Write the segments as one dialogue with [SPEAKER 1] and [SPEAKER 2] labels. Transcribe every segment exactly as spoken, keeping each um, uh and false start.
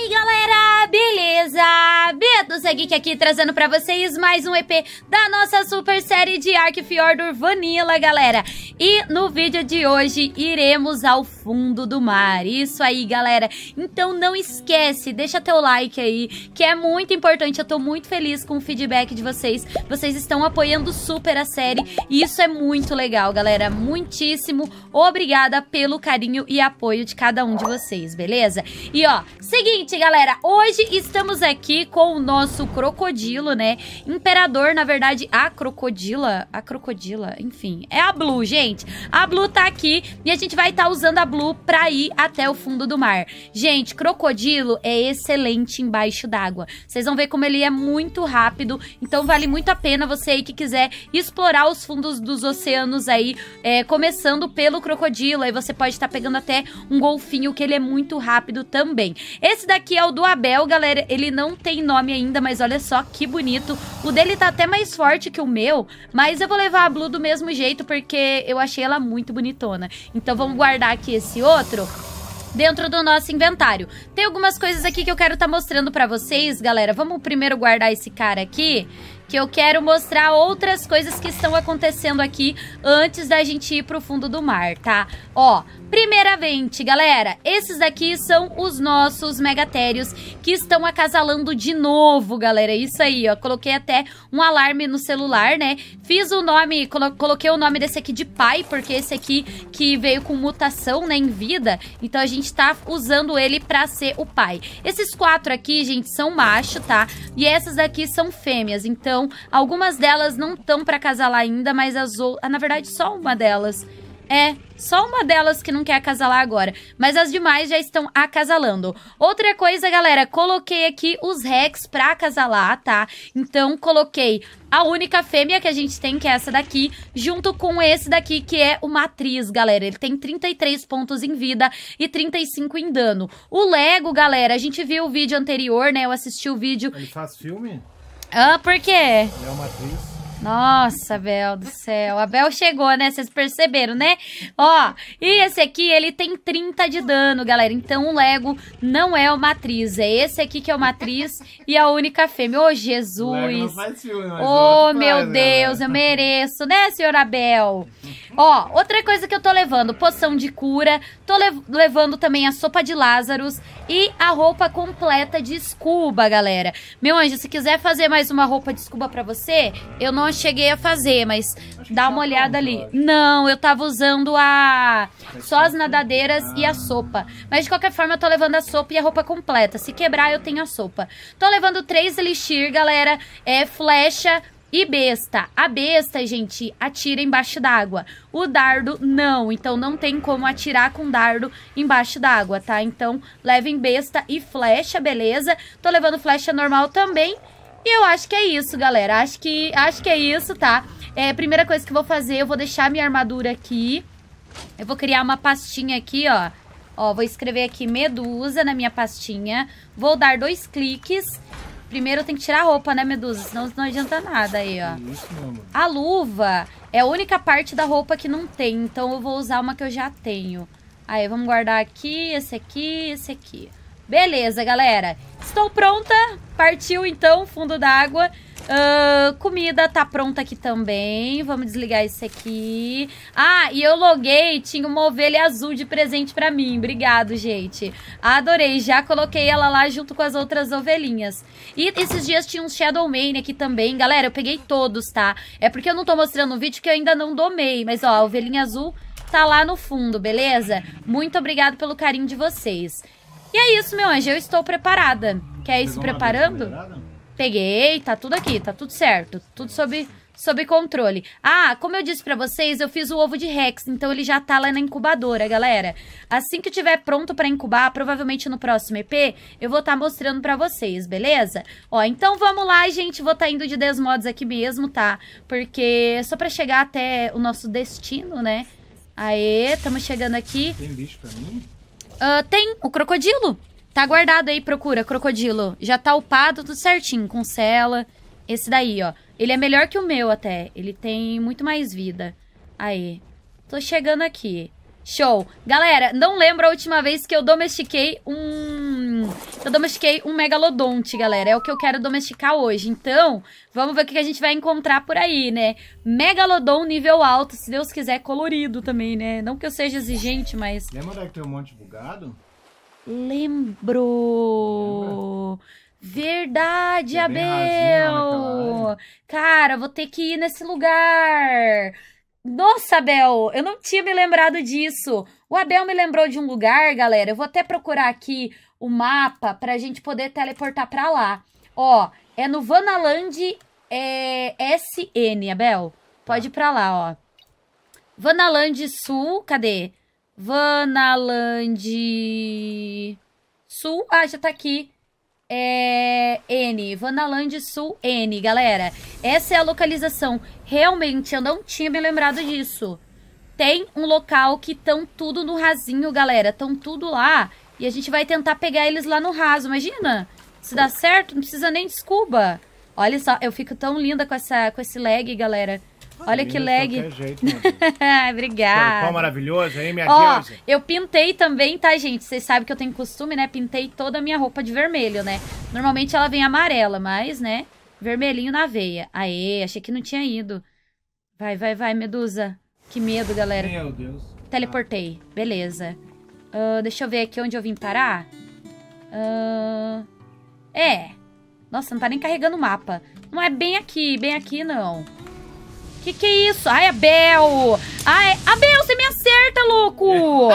[SPEAKER 1] aí, galera, beleza? Beto Geek aqui trazendo pra vocês mais um E P da nossa super série de Arcfjord Vanilla, galera. E no vídeo de hoje iremos ao fundo do mar, isso aí, galera. Então não esquece, deixa teu like aí, que é muito importante. Eu tô muito feliz com o feedback de vocês. Vocês estão apoiando super a série e isso é muito legal, galera. Muitíssimo obrigada pelo carinho e apoio de cada um de vocês, beleza? E ó, seguinte, galera, hoje estamos aqui com o nosso crocodilo, né? Imperador, na verdade, a crocodila, a crocodila, enfim, é a Blue, gente. A Blue tá aqui e a gente vai estar tá usando a Blue pra ir até o fundo do mar. Gente, crocodilo é excelente embaixo d'água. Vocês vão ver como ele é muito rápido, então vale muito a pena você aí que quiser explorar os fundos dos oceanos aí, é, começando pelo crocodilo. Aí você pode estar tá pegando até um golfinho, que ele é muito rápido também. Esse daqui é o do Abel, galera. Ele não tem nome ainda, mas olha só que bonito. O dele tá até mais forte que o meu, mas eu vou levar a Blue do mesmo jeito, porque eu achei ela muito bonitona. Então vamos guardar aqui esse outro dentro do nosso inventário. Tem algumas coisas aqui que eu quero estar tá mostrando pra vocês, galera. Vamos primeiro guardar esse cara aqui, que eu quero mostrar outras coisas que estão acontecendo aqui antes da gente ir pro fundo do mar, tá? Ó, primeiramente, galera, esses daqui são os nossos megatérios que estão acasalando de novo, galera. Isso aí, ó, coloquei até um alarme no celular, né? Fiz o nome, colo coloquei o nome desse aqui de pai, porque esse aqui que veio com mutação, né, em vida, então a gente tá usando ele pra ser o pai. Esses quatro aqui, gente, são macho, tá? E essas daqui são fêmeas, então Então, algumas delas não estão para acasalar ainda, mas as outras... Na verdade, só uma delas. É, só uma delas que não quer acasalar agora. Mas as demais já estão acasalando. Outra coisa, galera, coloquei aqui os Rex pra acasalar, tá? Então, coloquei a única fêmea que a gente tem, que é essa daqui, junto com esse daqui, que é o Matriz, galera. Ele tem trinta e três pontos em vida e trinta e cinco em dano. O Lego, galera, a gente viu o vídeo anterior, né? Eu assisti o vídeo...
[SPEAKER 2] Ele faz filme?
[SPEAKER 1] Ah, por quê?
[SPEAKER 2] Ele é uma atriz.
[SPEAKER 1] Nossa, Bel do céu. A Bel chegou, né? Vocês perceberam, né? Ó, e esse aqui, ele tem trinta de dano, galera. Então, o Lego não é uma atriz. É esse aqui que é uma atriz e a única fêmea. Ô, Jesus.
[SPEAKER 2] O Lego não faz filme, mas
[SPEAKER 1] Ô, meu
[SPEAKER 2] faz,
[SPEAKER 1] Deus,
[SPEAKER 2] né?
[SPEAKER 1] eu mereço, né, senhora Bel? Ó, outra coisa que eu tô levando, poção de cura. Tô lev levando também a sopa de Lázaros e a roupa completa de scuba, galera. Meu anjo, se quiser fazer mais uma roupa de scuba pra você, eu não cheguei a fazer, mas dá uma olhada ali. Não, eu tava usando a só as nadadeiras e a sopa. Mas de qualquer forma eu tô levando a sopa e a roupa completa. Se quebrar eu tenho a sopa. Tô levando três elixir, galera. É flecha e besta. A besta, gente, atira embaixo d'água. O dardo, não. Então, não tem como atirar com dardo embaixo d'água, tá? Então, levem besta e flecha, beleza? Tô levando flecha normal também. E eu acho que é isso, galera. Acho que, acho que é isso, tá? É, primeira coisa que eu vou fazer, eu vou deixar minha armadura aqui. Eu vou criar uma pastinha aqui, ó. Ó, vou escrever aqui Medusa na minha pastinha. Vou dar dois cliques. Primeiro eu tenho que tirar a roupa, né, Medusa? Senão não adianta nada aí, ó.
[SPEAKER 2] Isso, meu amor.
[SPEAKER 1] A luva é a única parte da roupa que não tem. Então eu vou usar uma que eu já tenho. Aí, vamos guardar aqui, esse aqui, esse aqui. Beleza, galera. Estou pronta. Partiu, então, fundo d'água. Uh, comida tá pronta aqui também. Vamos desligar esse aqui. Ah, e eu loguei, tinha uma ovelha azul de presente pra mim. Obrigado, gente. Adorei. Já coloquei ela lá junto com as outras ovelhinhas. E esses dias tinha um Shadow Mane aqui também. Galera, eu peguei todos, tá? É porque eu não tô mostrando no vídeo que eu ainda não domei. Mas, ó, a ovelhinha azul tá lá no fundo, beleza? Muito obrigado pelo carinho de vocês. E é isso, meu anjo. Eu estou preparada. Quer ir se preparando? Peguei, tá tudo aqui, tá tudo certo. Tudo sob, sob controle. Ah, como eu disse pra vocês, eu fiz o ovo de Rex, então ele já tá lá na incubadora, galera. Assim que tiver pronto pra incubar, provavelmente no próximo E P, eu vou estar mostrando pra vocês, beleza? Ó, então vamos lá, gente. Vou tá indo de Desmods aqui mesmo, tá? Porque só pra chegar até o nosso destino, né? Aê, estamos chegando aqui.
[SPEAKER 2] Tem bicho pra mim?
[SPEAKER 1] Uh, tem o crocodilo. Tá guardado aí, procura, crocodilo. Já tá upado, tudo certinho, com cela. Esse daí, ó. Ele é melhor que o meu até. Ele tem muito mais vida. Aí. Tô chegando aqui. Show. Galera, não lembro a última vez que eu domestiquei um Eu domestiquei um megalodonte, galera. É o que eu quero domesticar hoje. Então, vamos ver o que a gente vai encontrar por aí, né? Megalodon nível alto, se Deus quiser, colorido também, né? Não que eu seja exigente, mas...
[SPEAKER 2] Lembra que tem um monte bugado?
[SPEAKER 1] Lembro! Lembra? Verdade,
[SPEAKER 2] É bem
[SPEAKER 1] Abel!
[SPEAKER 2] rasinho,
[SPEAKER 1] Cara, vou ter que ir nesse lugar. Nossa, Abel, eu não tinha me lembrado disso. O Abel me lembrou de um lugar, galera. Eu vou até procurar aqui o mapa pra gente poder teleportar pra lá. Ó, é no Vanaland é, S N, Abel. Pode ir pra lá, ó. Vanaland Sul, cadê? Vanaland Sul. Ah, já tá aqui. É... N. Vanaland Sul N, galera. Essa é a localização. Realmente, eu não tinha me lembrado disso. Tem um local que estão tudo no rasinho, galera. Estão tudo lá. E a gente vai tentar pegar eles lá no raso. Imagina. Se dá certo, não precisa nem de scuba. Olha só, eu fico tão linda com, essa, com esse lag, galera. Olha que lag.
[SPEAKER 2] Jeito,
[SPEAKER 1] Obrigada.
[SPEAKER 2] Corpão maravilhoso aí, minha
[SPEAKER 1] Ó,
[SPEAKER 2] deusa.
[SPEAKER 1] eu pintei também, tá, gente? Vocês sabem que eu tenho costume, né? Pintei toda a minha roupa de vermelho, né? Normalmente ela vem amarela, mas, né? Vermelhinho na veia. Aê, achei que não tinha ido. Vai, vai, vai, Medusa. Que medo, galera.
[SPEAKER 2] Meu Deus.
[SPEAKER 1] Teleportei. Beleza. Uh, deixa eu ver aqui onde eu vim parar. Uh, é. Nossa, não tá nem carregando o mapa. Não é bem aqui, bem aqui não. Que que é isso? Ai, Abel! Ai, Abel, você me acerta, louco!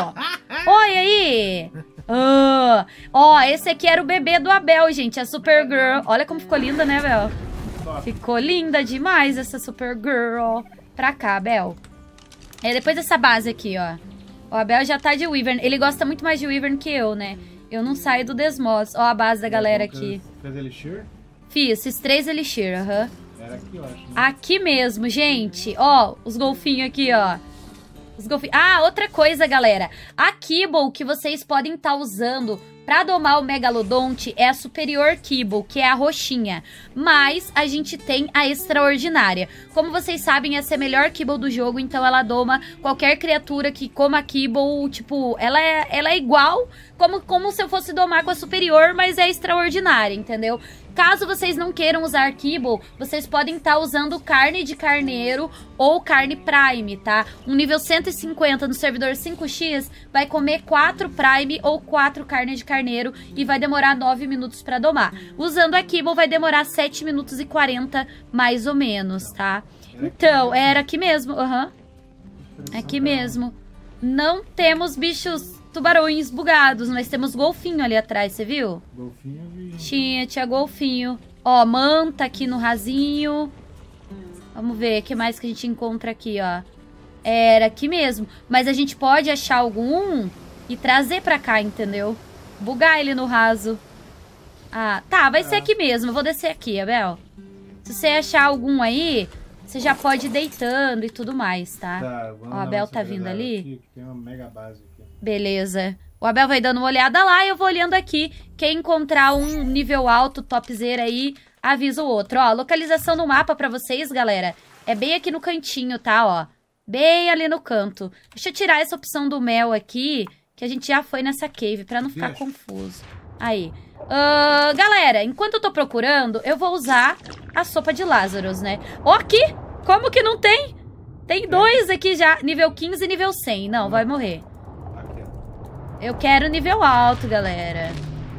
[SPEAKER 1] Olha aí! Ah, ó, esse aqui era o bebê do Abel, gente, a Supergirl. Olha como ficou linda, né, Abel? Ficou linda demais essa Supergirl. Pra cá, Abel. É, depois dessa base aqui, ó. O Abel já tá de Wyvern. Ele gosta muito mais de Wyvern que eu, né? Eu não saio do Desmos. Ó a base da galera aqui.
[SPEAKER 2] Fez Elixir?
[SPEAKER 1] Fiz, esses três Elixir, aham. Uhum.
[SPEAKER 2] Era aqui, eu acho. Né?
[SPEAKER 1] Aqui mesmo, gente. Ó, os golfinhos aqui, ó. Os golfinhos. Ah, outra coisa, galera. A Kibble que vocês podem estar tá usando pra domar o Megalodonte é a Superior Kibble, que é a roxinha. Mas a gente tem a Extraordinária. Como vocês sabem, essa é a melhor Kibble do jogo, então ela doma qualquer criatura que coma a Kibble, tipo, ela é, ela é igual como, como se eu fosse domar com a Superior, mas é Extraordinária, entendeu? Caso vocês não queiram usar Kibble, vocês podem estar tá usando carne de carneiro ou carne Prime, tá? Um nível cento e cinquenta no servidor cinco x vai comer quatro Prime ou quatro carne de carneiro e vai demorar nove minutos pra domar. Usando a Kibble vai demorar sete minutos e quarenta mais ou menos, tá? Então, era aqui mesmo, aham. Uhum. Aqui mesmo. Não temos bichos tubarões bugados, mas temos golfinho ali atrás, você viu?
[SPEAKER 2] Golfinho vi.
[SPEAKER 1] Tinha, tinha golfinho. Ó, manta aqui no rasinho. Vamos ver, o que mais que a gente encontra aqui, ó. Era aqui mesmo. Mas a gente pode achar algum e trazer pra cá, entendeu? Bugar ele no raso. Ah, tá, vai ah. ser aqui mesmo. Eu vou descer aqui, Abel. Se você achar algum aí, você já pode ir deitando e tudo mais, tá? Tá, ó, o Abel tá vindo ali.
[SPEAKER 2] Aqui, tem uma mega base aqui.
[SPEAKER 1] Beleza. O Abel vai dando uma olhada lá e eu vou olhando aqui. Quem encontrar um nível alto, topzera aí, avisa o outro. Ó, localização no mapa pra vocês, galera, é bem aqui no cantinho, tá? Ó, bem ali no canto. Deixa eu tirar essa opção do mel aqui, que a gente já foi nessa cave, pra não ficar Deixa. confuso. Aí. Uh, galera, enquanto eu tô procurando, eu vou usar a sopa de Lazarus, né? Ó, aqui! Como que não tem? Tem dois aqui já, nível quinze e nível cem. Não, vai morrer. Eu quero nível alto, galera.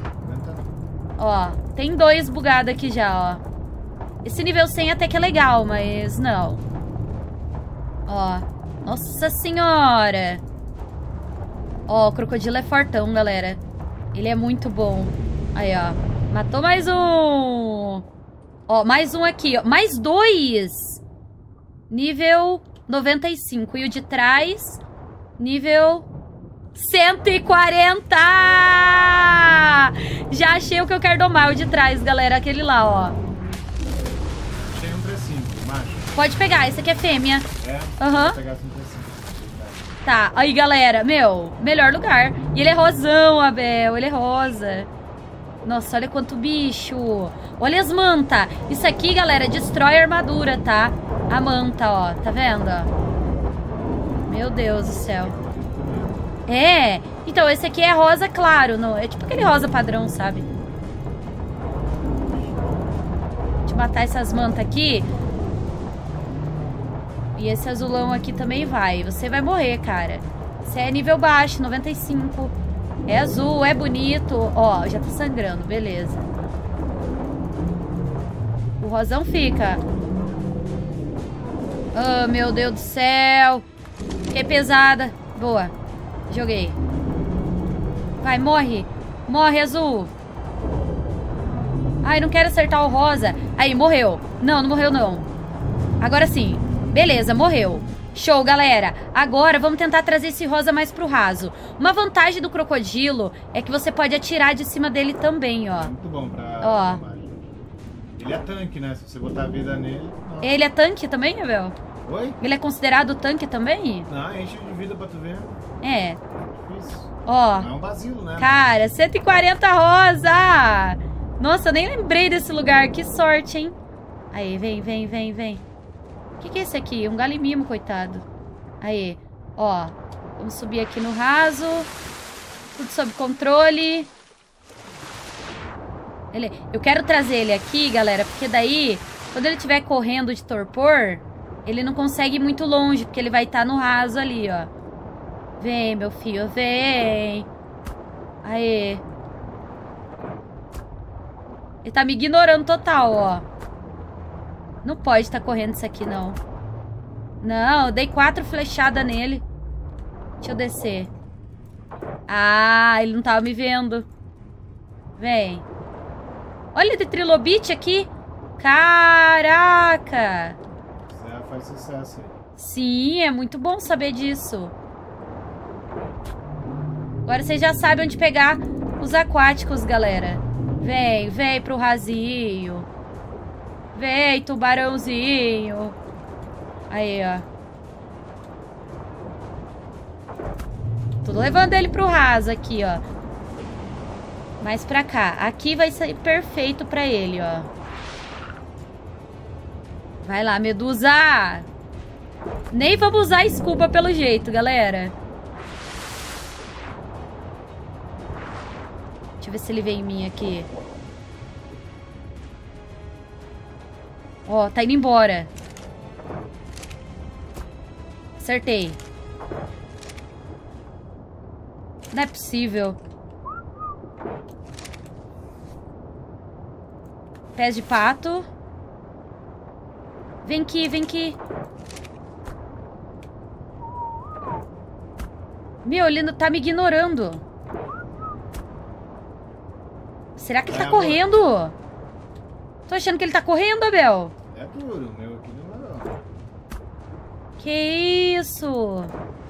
[SPEAKER 1] Ó, tem dois bugados aqui já, ó. Esse nível cem até que é legal, mas não. Ó, nossa senhora. Ó, o crocodilo é fortão, galera. Ele é muito bom. Aí, ó. Matou mais um. Ó, mais um aqui, ó. Mais dois. Nível noventa e cinco. E o de trás, nível cento e quarenta! Já achei o que eu quero domar, o de trás, galera. Aquele lá, ó.
[SPEAKER 2] Achei um precinho, macho.
[SPEAKER 1] Pode pegar, esse aqui é fêmea.
[SPEAKER 2] É?
[SPEAKER 1] Aham.
[SPEAKER 2] Vou pegar esse um precinho.
[SPEAKER 1] Tá, aí, galera. Meu, melhor lugar. E ele é rosão, Abel. Ele é rosa. Nossa, olha quanto bicho. Olha as mantas. Isso aqui, galera, destrói a armadura, tá? A manta, ó. Tá vendo, ó? Meu Deus do céu. É, então esse aqui é rosa claro, não, é tipo aquele rosa padrão, sabe? Pode matar essas mantas aqui. E esse azulão aqui também vai. Você vai morrer, cara. Você é nível baixo, noventa e cinco. É azul, é bonito. Ó, já tá sangrando, beleza. O rosão fica. Oh, meu Deus do céu. Fiquei pesada. Boa. Joguei. Vai, morre. Morre, azul. Ai, não quero acertar o rosa. Aí, morreu. Não, não morreu, não. Agora sim. Beleza, morreu. Show, galera. Agora vamos tentar trazer esse rosa mais pro raso. Uma vantagem do crocodilo é que você pode atirar de cima dele também, ó.
[SPEAKER 2] Muito bom pra...
[SPEAKER 1] Ó.
[SPEAKER 2] Ele é tanque, né? Se você botar a vida nele... Não.
[SPEAKER 1] Ele é tanque também, Abel?
[SPEAKER 2] Oi?
[SPEAKER 1] Ele é considerado tanque também?
[SPEAKER 2] Não, enche de vida pra tu ver.
[SPEAKER 1] É.
[SPEAKER 2] Difícil.
[SPEAKER 1] Ó.
[SPEAKER 2] Não é um basilo, né?
[SPEAKER 1] Cara, cento e quarenta rosa! Nossa, eu nem lembrei desse lugar. Que sorte, hein? Aí, vem, vem, vem, vem. O que, que é esse aqui? Um galimimo, coitado. Aí, ó. Vamos subir aqui no raso. Tudo sob controle. Ele... Eu quero trazer ele aqui, galera, porque daí, quando ele estiver correndo de torpor, ele não consegue ir muito longe, porque ele vai estar no raso ali, ó. Vem, meu filho, vem. Aê. Ele tá me ignorando total, ó. Não pode estar correndo isso aqui, não. Não, eu dei quatro flechadas nele. Deixa eu descer. Ah, ele não tava me vendo. Vem. Olha de trilobite aqui. Caraca.
[SPEAKER 2] Zé faz sucesso aí.
[SPEAKER 1] Sim, é muito bom saber disso. Agora vocês já sabem onde pegar os aquáticos, galera. Vem, vem pro rasinho. Vem, tubarãozinho. Aí, ó. Tô levando ele pro raso aqui, ó. Mais pra cá. Aqui vai ser perfeito pra ele, ó. Vai lá, Medusa. Nem vamos usar escuba pelo jeito, galera. Deixa eu ver se ele vem em mim aqui. Ó, tá indo embora. Acertei. Não é possível. Pés de pato. Vem aqui, vem aqui. Meu, ele tá me ignorando. Será que ele tá correndo? Tô achando que ele tá correndo, Abel.
[SPEAKER 2] É duro, o meu aqui não é não.
[SPEAKER 1] Que isso?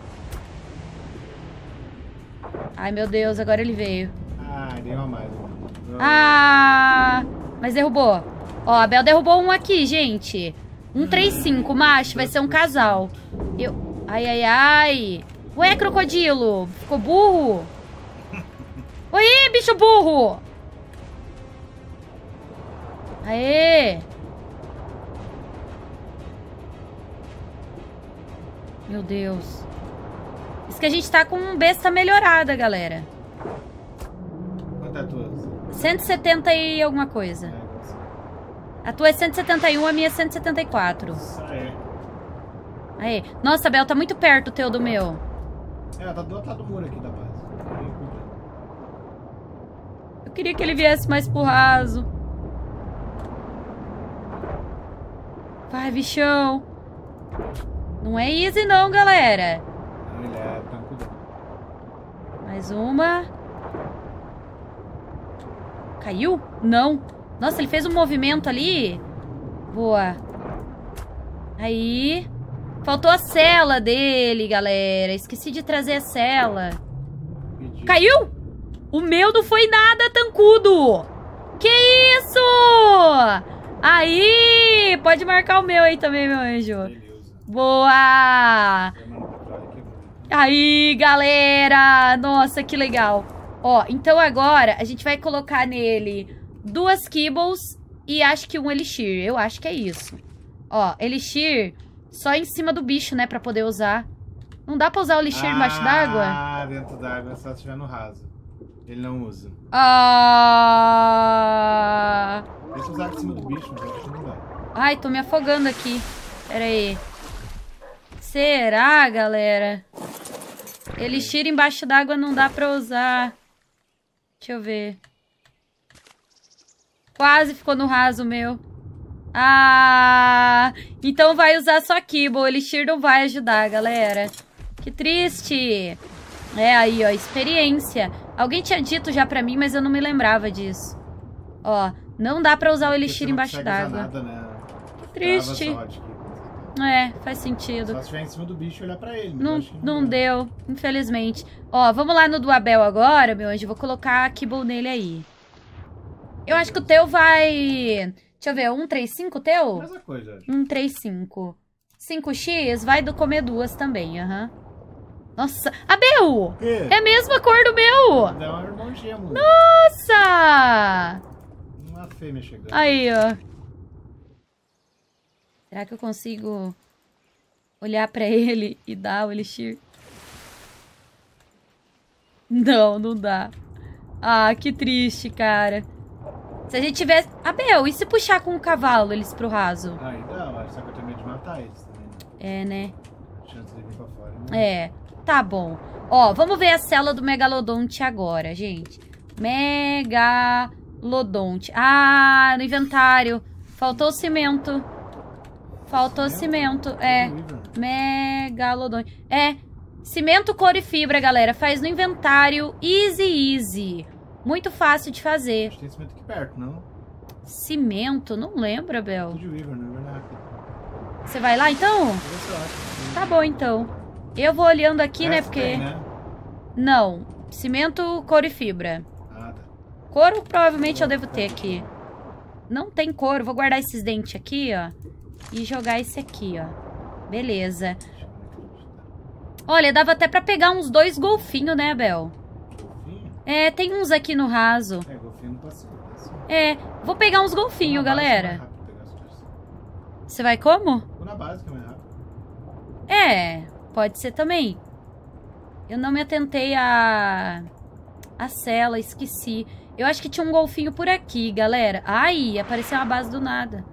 [SPEAKER 1] Ai, meu Deus, agora ele veio.
[SPEAKER 2] Ah, deu uma mais.
[SPEAKER 1] Ah, mas derrubou. Ó, a Bel derrubou um aqui, gente. um três cinco, macho, vai ser um casal. Eu... Ai, ai, ai. Ué, crocodilo, ficou burro? Oi, bicho burro. Aê. Meu Deus. Isso que a gente tá com um besta melhorada, galera.
[SPEAKER 2] Quanto é a tua?
[SPEAKER 1] cento e setenta e alguma coisa. A tua é cento e setenta e um, a minha é cento e setenta e quatro.
[SPEAKER 2] É.
[SPEAKER 1] Aí. Nossa, Bel, tá muito perto o teu do meu.
[SPEAKER 2] É, tá do outro lado do muro aqui da base.
[SPEAKER 1] Eu queria que ele viesse mais pro raso. Vai, bichão. Não é easy não, galera.
[SPEAKER 2] Não, ele é tranquilo.
[SPEAKER 1] Mais uma. Caiu? Não. Nossa, ele fez um movimento ali. Boa. Aí. Faltou a cela dele, galera. Esqueci de trazer a cela.
[SPEAKER 2] Pediu.
[SPEAKER 1] Caiu? O meu não foi nada, tancudo. Que isso? Aí. Pode marcar o meu aí também, meu anjo.
[SPEAKER 2] Beleza.
[SPEAKER 1] Boa. Aí, galera. Nossa, que legal. Ó, então agora a gente vai colocar nele duas kibbles e acho que um elixir. Eu acho que é isso. Ó, elixir só em cima do bicho, né, pra poder usar. Não dá pra usar o elixir
[SPEAKER 2] ah,
[SPEAKER 1] embaixo d'água?
[SPEAKER 2] Ah, dentro d'água, só se estiver no raso. Ele não usa.
[SPEAKER 1] Ah...
[SPEAKER 2] Tenta usar aqui em cima do bicho, mas eu acho que não dá.
[SPEAKER 1] Ai, tô me afogando aqui. Pera aí. Será, galera? Elixir embaixo d'água não dá pra usar. Deixa eu ver. Quase ficou no raso, meu. Ah, então vai usar só Kibble. O Elixir não vai ajudar, galera. Que triste. É aí, ó, experiência. Alguém tinha dito já pra mim, mas eu não me lembrava disso. Ó, não dá pra usar o Elixir embaixo d'água.
[SPEAKER 2] Né?
[SPEAKER 1] Que triste. É, faz sentido.
[SPEAKER 2] Só se estiver em cima do bicho e olhar pra ele.
[SPEAKER 1] Não, não, não deu, infelizmente. Ó, vamos lá no do Abel agora, meu anjo. Vou colocar a Kibble nele aí. Eu acho que o teu vai... Deixa eu ver, um três cinco o teu?
[SPEAKER 2] Mesma coisa, acho.
[SPEAKER 1] um três cinco. cinco x vai do comer duas também, aham. Uhum. Nossa, Abel!
[SPEAKER 2] Que?
[SPEAKER 1] É a mesma cor do meu!
[SPEAKER 2] Dá uma irmão gêmeo.
[SPEAKER 1] Nossa!
[SPEAKER 2] Uma fêmea chegando.
[SPEAKER 1] Aí, ó. Será que eu consigo olhar pra ele e dar o Elixir? Não, não dá. Ah, que triste, cara. Se a gente tivesse... Abel, e se puxar com o cavalo eles pro raso?
[SPEAKER 2] Aí dá, mas só que eu tenho medo de matar eles também, né?
[SPEAKER 1] É, né?
[SPEAKER 2] A chance de vir pra fora, né?
[SPEAKER 1] É, tá bom. Ó, vamos ver a célula do Megalodonte agora, gente. Megalodonte. Ah, no inventário. Faltou o cimento. Faltou cimento, é. Megalodonte. É, cimento, couro e fibra, galera. Faz no inventário, easy, easy. Muito fácil de fazer.
[SPEAKER 2] Acho que tem cimento aqui perto, não?
[SPEAKER 1] Cimento? Não lembro, Bel.
[SPEAKER 2] De Weaver, não é verdade.
[SPEAKER 1] Você vai lá, então? Tá bom, então. Eu vou olhando aqui, né, porque...
[SPEAKER 2] Tem, né?
[SPEAKER 1] Não. Cimento, couro e fibra.
[SPEAKER 2] Ah, tá.
[SPEAKER 1] Couro, provavelmente eu devo ter aqui. Não tem couro. Vou guardar esses dentes aqui, ó. E jogar esse aqui, ó. Beleza. Olha, dava até pra pegar uns dois golfinhos, né, Bel?
[SPEAKER 2] Golfinho?
[SPEAKER 1] É, tem uns aqui no raso.
[SPEAKER 2] É, golfinho não passa.
[SPEAKER 1] É, vou pegar uns golfinhos, galera. Você vai como?
[SPEAKER 2] Vou na base, que é mais rápido.
[SPEAKER 1] É, pode ser também. Eu não me atentei a... a cela, esqueci. Eu acho que tinha um golfinho por aqui, galera. Ai, apareceu uma base do nada.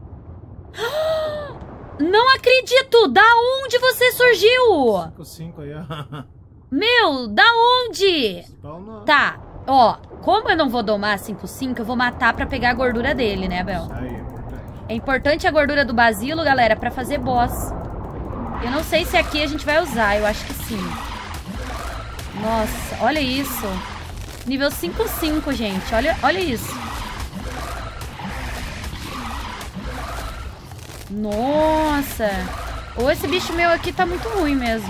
[SPEAKER 1] Não acredito! Da onde você surgiu?
[SPEAKER 2] cinco cinco aí, ó.
[SPEAKER 1] Meu, da onde?
[SPEAKER 2] Spawnou.
[SPEAKER 1] Tá, ó. Como eu não vou domar cinco cinco, eu vou matar pra pegar a gordura dele, né, Bel?
[SPEAKER 2] Aí, é importante.
[SPEAKER 1] É importante a gordura do basilo, galera, pra fazer boss. Eu não sei se aqui a gente vai usar, eu acho que sim. Nossa, olha isso. Nível cinco cinco, gente. Olha, olha isso. Nossa. Ou esse bicho meu aqui tá muito ruim mesmo.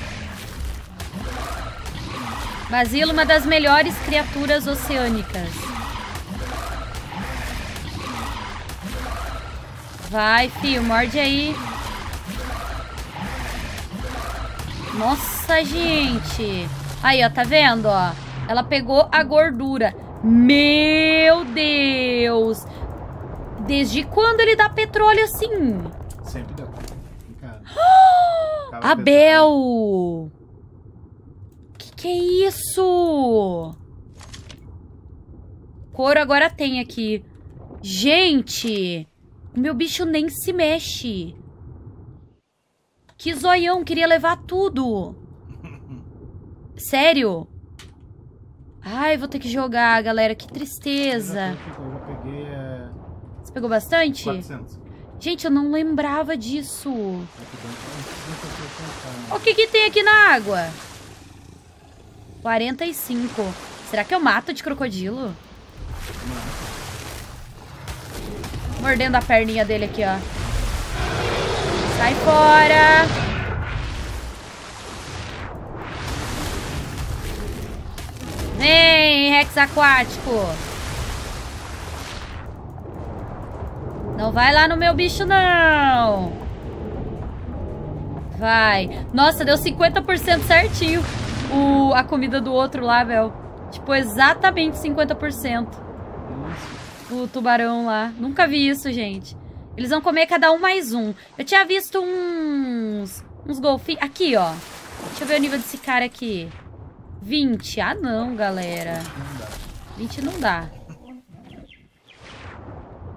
[SPEAKER 1] Basilo, uma das melhores criaturas oceânicas. Vai, fio, morde aí. Nossa, gente. Aí, ó, tá vendo, ó? Ela pegou a gordura. Meu Deus. Desde quando ele dá petróleo assim?
[SPEAKER 2] Sempre deu. Cara.
[SPEAKER 1] Abel! Que que é isso? Couro agora tem aqui. Gente, o meu bicho nem se mexe. Que zoião, queria levar tudo. Sério? Ai, vou ter que jogar, galera. Que tristeza.
[SPEAKER 2] Eu já peguei, é...
[SPEAKER 1] Você pegou bastante?
[SPEAKER 2] quatrocentos.
[SPEAKER 1] Gente, eu não lembrava disso. O que que tem aqui na água? quarenta e cinco. Será que eu mato de crocodilo? Mordendo a perninha dele aqui, ó. Sai fora. Vem, Rex aquático. Não vai lá no meu bicho, não. Vai. Nossa, deu cinquenta por cento certinho o, a comida do outro lá, Bel. Tipo, exatamente cinquenta por cento. O tubarão lá. Nunca vi isso, gente. Eles vão comer cada um mais um. Eu tinha visto uns... Uns golfinhos. Aqui, ó. Deixa eu ver o nível desse cara aqui. vinte. Ah, não, galera. vinte não dá.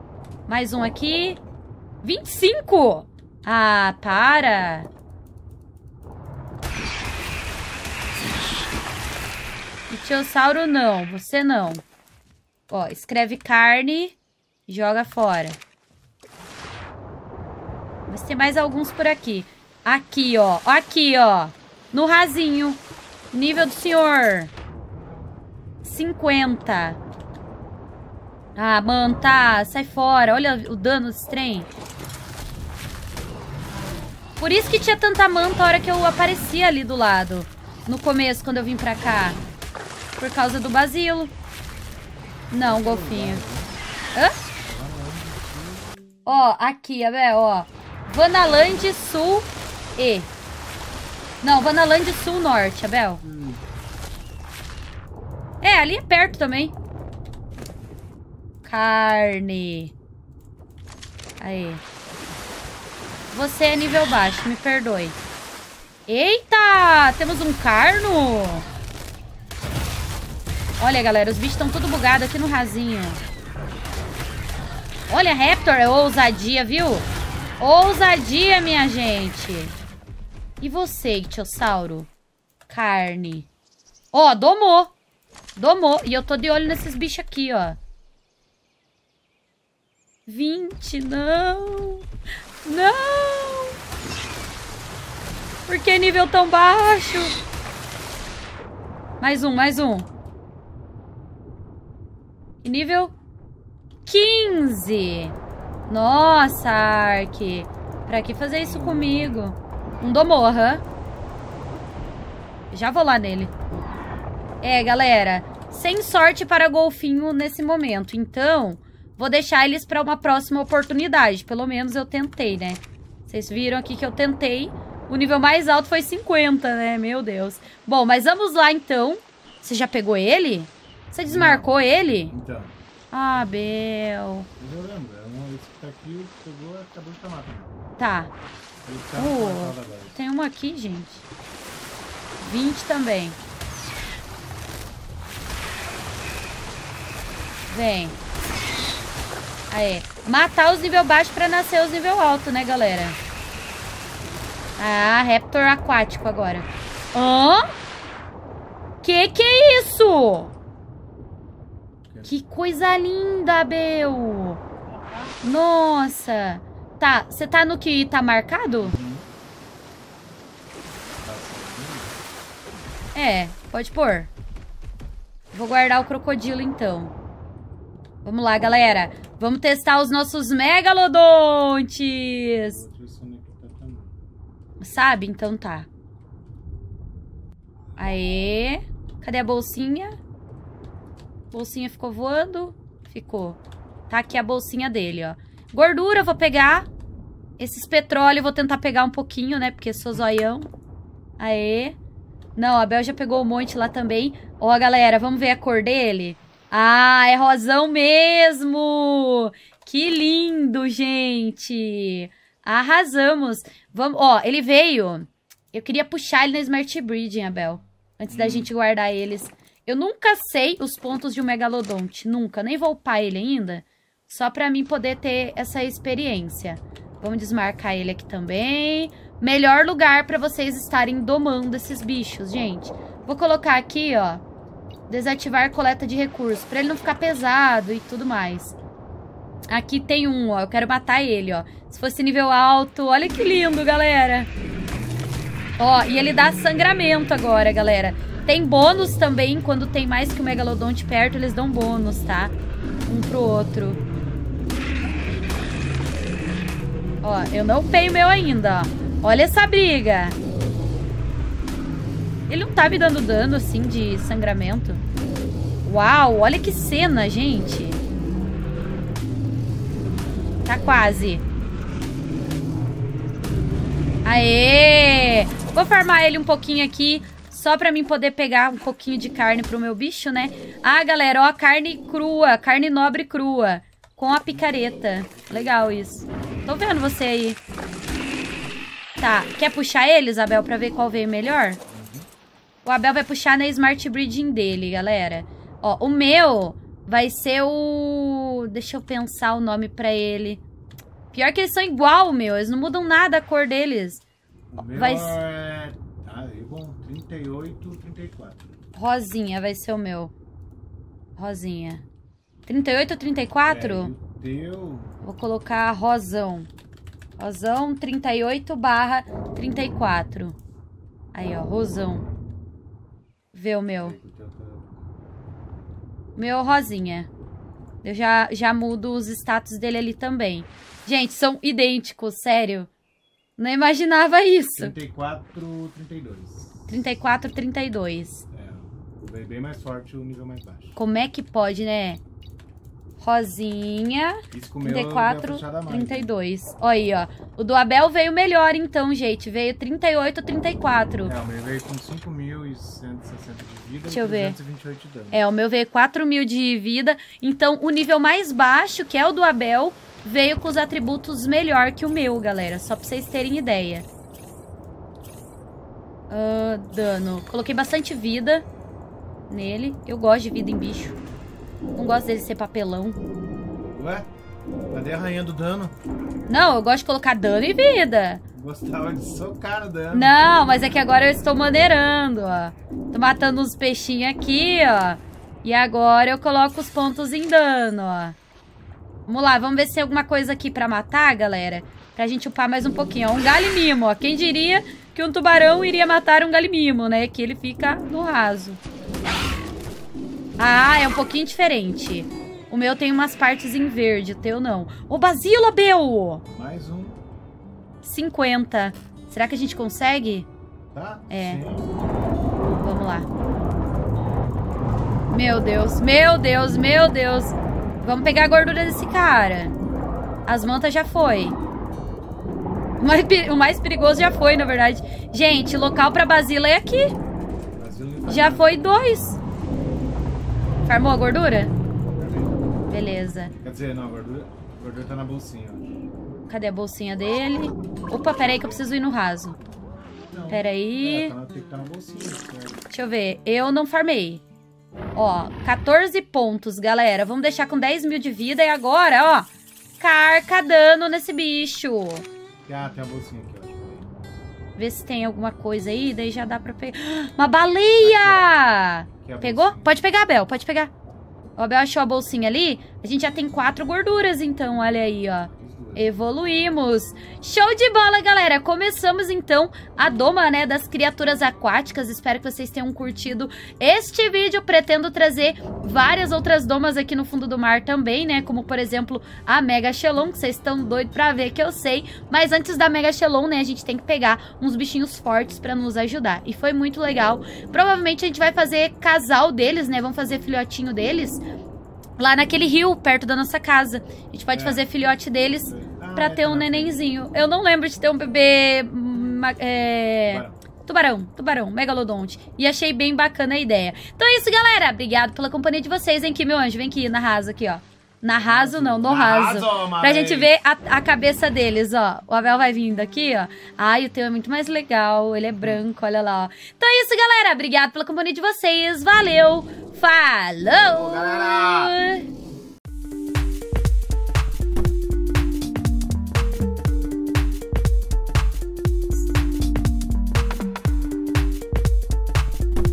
[SPEAKER 1] Mais um aqui. vinte e cinco! Ah, para! Ictiosauro não, você não. Ó, escreve carne, joga fora. Vai ter mais alguns por aqui. Aqui, ó. Aqui, ó. No rasinho. Nível do senhor. cinquenta. Ah, manta, sai fora. Olha o dano desse trem. Por isso que tinha tanta manta a hora que eu apareci ali do lado. No começo, quando eu vim pra cá. Por causa do basilo. Não, golfinho. Hã? Ó, aqui, Abel, ó. Vanaland Sul E. Não, Vanaland Sul Norte, Abel. É, ali é perto também. Carne. Aí. Você é nível baixo, me perdoe. Eita! Temos um carno! Olha, galera, os bichos estão tudo bugados aqui no rasinho. Olha, Raptor, é ousadia, viu? Ousadia, minha gente. E você, Ictiosauro? Carne. Ó, domou. Domou. E eu tô de olho nesses bichos aqui, ó. vinte, não. Não. Por que nível tão baixo? Mais um, mais um. E nível quinze. Nossa, Ark. Pra que fazer isso comigo? Um domou, aham. Já vou lá nele. É, galera. Sem sorte para golfinho nesse momento. Então, vou deixar eles pra uma próxima oportunidade. Pelo menos eu tentei, né? Vocês viram aqui que eu tentei. O nível mais alto foi cinquenta, né? Meu Deus. Bom, mas vamos lá, então. Você já pegou ele? Você desmarcou Não. ele?
[SPEAKER 2] Então.
[SPEAKER 1] Ah, Bel.
[SPEAKER 2] Mas eu lembro. Esse que tá aqui pegou, acabou de tomar.
[SPEAKER 1] Tá.
[SPEAKER 2] Uh,
[SPEAKER 1] tem uma aqui, gente. vinte também. Vem. Aí. Matar os nível baixo pra nascer os nível alto, né, galera? Ah, Raptor aquático agora. Hã? Que que é isso? Que coisa linda, Bel. Nossa. Tá, você tá no que tá marcado?
[SPEAKER 2] Uhum.
[SPEAKER 1] É, pode pôr. Vou guardar o crocodilo, então. Vamos lá, galera. Vamos testar os nossos megalodontes. Sabe? Então tá. Aê. Cadê a bolsinha? Bolsinha ficou voando? Ficou. Tá aqui a bolsinha dele, ó. Gordura, eu vou pegar. Esses petróleo eu vou tentar pegar um pouquinho, né? Porque sou zoião. Aê. Não, a Bel já pegou um monte lá também. Ó, galera, vamos ver a cor dele? Ah, é rosão mesmo! Que lindo, gente! Arrasamos! Vamos, ó, ele veio. Eu queria puxar ele na Smart Breeding, Abel. Antes hum. da gente guardar eles. Eu nunca sei os pontos de um megalodonte. Nunca. Nem vou upar ele ainda. Só pra mim poder ter essa experiência. Vamos desmarcar ele aqui também. Melhor lugar pra vocês estarem domando esses bichos, gente. Vou colocar aqui, ó. Desativar coleta de recursos. Pra ele não ficar pesado e tudo mais. Aqui tem um, ó. Eu quero matar ele, ó. Se fosse nível alto. Olha que lindo, galera. Ó, e ele dá sangramento agora, galera. Tem bônus também. Quando tem mais que o megalodonte perto, eles dão bônus, tá? Um pro outro. Ó, eu não upei o meu ainda, ó. Olha essa briga. Ele não tá me dando dano, assim, de sangramento. Uau, olha que cena, gente. Tá quase. Aê! Vou farmar ele um pouquinho aqui, só pra mim poder pegar um pouquinho de carne pro meu bicho, né? Ah, galera, ó, carne crua, carne nobre crua, com a picareta. Legal isso. Tô vendo você aí. Tá, quer puxar ele, Isabel, pra ver qual veio melhor? O Abel vai puxar na Smart Breeding dele, galera. Ó, o meu vai ser o eu... Deixa eu pensar o nome pra ele. Pior que eles são igual, meu. Eles não mudam nada a cor deles.
[SPEAKER 2] O meu
[SPEAKER 1] vai...
[SPEAKER 2] é... Ah, é bom. trinta e oito, trinta e quatro.
[SPEAKER 1] Rosinha vai ser o meu. Rosinha. trinta e oito ou trinta e quatro?
[SPEAKER 2] É, e o teu...
[SPEAKER 1] Vou colocar rosão. Rosão trinta e oito barra trinta e quatro. Aí, ó. Rosão. Vê o meu. Meu rosinha. Eu já, já mudo os status dele ali também. Gente, são idênticos, sério. Não imaginava isso.
[SPEAKER 2] trinta e quatro, trinta e dois.
[SPEAKER 1] trinta e quatro, trinta e dois.
[SPEAKER 2] É, bem mais forte, o nível mais baixo.
[SPEAKER 1] Como é que pode, né? Rosinha,
[SPEAKER 2] Isso com o meu
[SPEAKER 1] trinta e quatro,
[SPEAKER 2] deu a mais,
[SPEAKER 1] trinta e dois.
[SPEAKER 2] né?
[SPEAKER 1] Olha aí, ó. O do Abel veio melhor, então, gente. Veio trinta e oito, trinta e quatro.
[SPEAKER 2] É, o meu veio com cinco mil e cento e sessenta de vida.
[SPEAKER 1] Deixa
[SPEAKER 2] e
[SPEAKER 1] eu ver.
[SPEAKER 2] trezentos e vinte e oito de dano.
[SPEAKER 1] É, o meu veio quatro mil de vida. Então, o nível mais baixo, que é o do Abel, veio com os atributos melhor que o meu, galera. Só pra vocês terem ideia. Uh, dano. Coloquei bastante vida nele. Eu gosto de vida em bicho. Não gosto dele ser papelão.
[SPEAKER 2] Ué? Cadê arranhando dano?
[SPEAKER 1] Não, eu gosto de colocar dano e vida.
[SPEAKER 2] Gostava de socar o dano.
[SPEAKER 1] Não, mas é que agora eu estou maneirando, ó. Tô matando uns peixinhos aqui, ó. E agora eu coloco os pontos em dano, ó. Vamos lá, vamos ver se tem alguma coisa aqui pra matar, galera. Pra gente upar mais um pouquinho, ó. Um galimimo, ó. Quem diria que um tubarão iria matar um galimimo, né? Que ele fica no raso. Ah, é um pouquinho diferente. O meu tem umas partes em verde, o teu não. Ô, Basila, Bel!
[SPEAKER 2] Mais um.
[SPEAKER 1] cinquenta. Será que a gente consegue?
[SPEAKER 2] Tá?
[SPEAKER 1] É.
[SPEAKER 2] Sim.
[SPEAKER 1] Vamos lá. Meu Deus, meu Deus, meu Deus. Vamos pegar a gordura desse cara. As mantas já foi. O mais, o mais perigoso já foi, na verdade. Gente, local pra Basila é aqui.
[SPEAKER 2] Basila
[SPEAKER 1] Já foi dois. Farmou a gordura? Beleza.
[SPEAKER 2] Quer dizer, não, a gordura, a gordura tá na bolsinha. Ó.
[SPEAKER 1] Cadê a bolsinha dele? Opa, peraí que eu preciso ir no raso.
[SPEAKER 2] Não.
[SPEAKER 1] Peraí.
[SPEAKER 2] É, tá na, tem que estar na bolsinha. Certo.
[SPEAKER 1] Deixa eu ver. Eu não farmei. Ó, quatorze pontos, galera. Vamos deixar com dez mil de vida. E agora, ó, carca dano nesse bicho.
[SPEAKER 2] Ah, tem a bolsinha aqui, ó.
[SPEAKER 1] Vê se tem alguma coisa aí. Daí já dá pra pegar. Uma baleia!
[SPEAKER 2] Aqui é a
[SPEAKER 1] Pegou?
[SPEAKER 2] bolsinha.
[SPEAKER 1] Pode pegar, Bel. Pode pegar. O Abel achou a bolsinha ali. A gente já tem quatro gorduras, então. Olha aí, ó. Evoluímos. Show de bola, galera. Começamos, então, a doma, né, das criaturas aquáticas. Espero que vocês tenham curtido este vídeo. Pretendo trazer várias outras domas aqui no fundo do mar também, né? Como, por exemplo, a Mega Shelon, que vocês estão doidos pra ver, que eu sei. Mas antes da Mega Shelon, né, a gente tem que pegar uns bichinhos fortes pra nos ajudar. E foi muito legal. Provavelmente a gente vai fazer casal deles, né? Vamos fazer filhotinho deles lá naquele rio, perto da nossa casa. A gente pode
[SPEAKER 2] É.
[SPEAKER 1] fazer filhote deles
[SPEAKER 2] Ah,
[SPEAKER 1] pra
[SPEAKER 2] é,
[SPEAKER 1] ter
[SPEAKER 2] tá
[SPEAKER 1] um
[SPEAKER 2] na
[SPEAKER 1] nenenzinho. Eu não lembro de ter um bebê... ma- É...
[SPEAKER 2] Tubarão.
[SPEAKER 1] Tubarão, tubarão, megalodonte. E achei bem bacana a ideia. Então é isso, galera. Obrigado pela companhia de vocês, hein, que meu anjo. Vem aqui, na raso aqui, ó. Na raso não, no
[SPEAKER 2] Na
[SPEAKER 1] raso.
[SPEAKER 2] raso, uma
[SPEAKER 1] Pra
[SPEAKER 2] vez.
[SPEAKER 1] gente ver a, a cabeça deles, ó. O Abel vai vindo aqui, ó. Ai, o teu é muito mais legal. Ele é branco, olha lá, ó. Então é isso, galera. Obrigado pela companhia de vocês. Valeu. Falou!
[SPEAKER 2] Falou, galera!